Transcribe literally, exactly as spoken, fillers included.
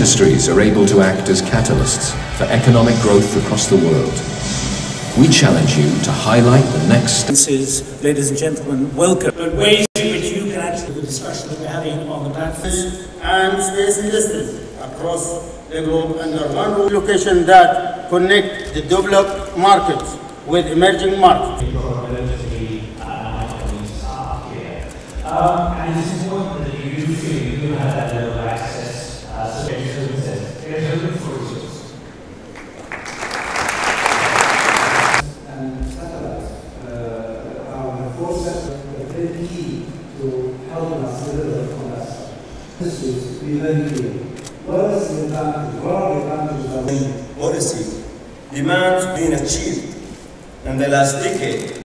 industries are able to act as catalysts for economic growth across the world. We challenge you to highlight the next... Ladies and gentlemen, welcome. But ways in which you can actually the discussion that we're having on the platform and space industries across the globe under one location that connect the developed markets with emerging markets. Um, and it's important that you do feel you do have that level of access, uh, so there's a look for resources. And satellites uh, are the forces that are very key to helping us deliver on that stuff. This is to be very clear. What is the advantage? What are the advantages of policy demands being achieved in the last decade?